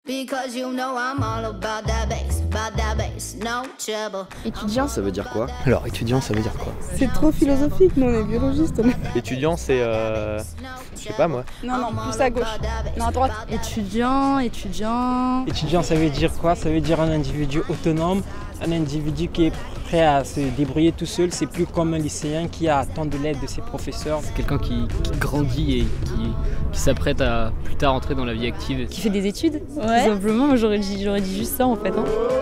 Étudiant, ça veut dire quoi? Alors, étudiant, ça veut dire quoi? C'est trop philosophique, nous on est biologistes. Étudiant, c'est... je sais pas moi. Non, plus à gauche. Non, à droite. Étudiant. Étudiant, ça veut dire quoi? Ça veut dire un individu autonome, un individu qui est prêt à se débrouiller tout seul. C'est plus comme un lycéen qui attend de l'aide de ses professeurs. C'est quelqu'un qui grandit et qui s'apprête à plus tard entrer dans la vie active. Qui fait des études, Ouais. tout simplement. Moi, j'aurais dit juste ça en fait.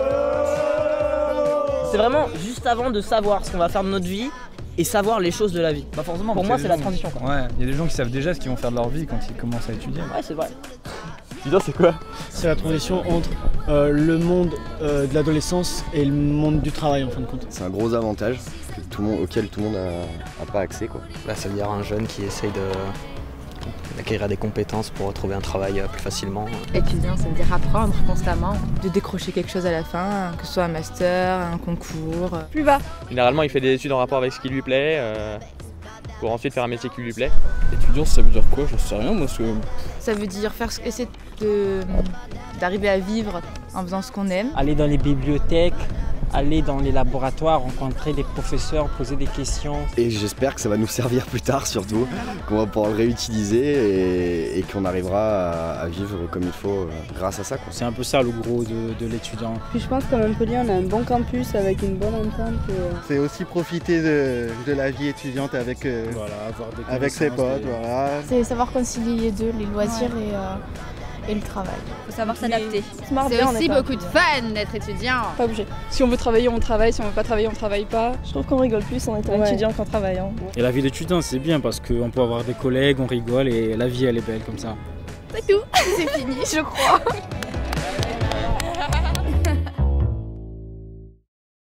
C'est vraiment juste avant de savoir ce qu'on va faire de notre vie et savoir les choses de la vie. Pas forcément. Pour moi, c'est la transition, quoi. Ouais, il y a des gens qui savent déjà ce qu'ils vont faire de leur vie quand ils commencent à étudier. Ouais, c'est vrai. Étudiant, c'est quoi? C'est la transition entre le monde de l'adolescence et le monde du travail en fin de compte. C'est un gros avantage auquel tout le monde n'a pas accès, quoi. Là, ça veut dire un jeune qui essaye d'acquérir des compétences pour retrouver un travail plus facilement. Étudiant, ça veut dire apprendre constamment, de décrocher quelque chose à la fin, que ce soit un master, un concours. Plus bas. Généralement, il fait des études en rapport avec ce qui lui plaît, pour ensuite faire un métier qui lui plaît. Étudiant, ça veut dire quoi? J'en sais rien, moi. Ça veut dire essayer d'arriver à vivre en faisant ce qu'on aime. Aller dans les bibliothèques, aller dans les laboratoires, rencontrer des professeurs, poser des questions. Et j'espère que ça va nous servir plus tard surtout, qu'on va pouvoir le réutiliser et qu'on arrivera à vivre comme il faut grâce à ça, quoi. C'est un peu ça le gros de l'étudiant. Puis je pense qu'à Montpellier, on a un bon campus avec une bonne entente. C'est aussi profiter de la vie étudiante avec ses potes. Voilà. C'est savoir concilier les deux, les loisirs et le travail. Il faut savoir s'adapter. C'est aussi beaucoup de fun d'être étudiant. Pas obligé. Si on veut travailler, on travaille. Si on veut pas travailler, on travaille pas. Je trouve qu'on rigole plus en étant étudiant qu'en travaillant. Et la vie d'étudiant, c'est bien parce qu'on peut avoir des collègues, on rigole et la vie, elle est belle comme ça. C'est tout. C'est fini, je crois.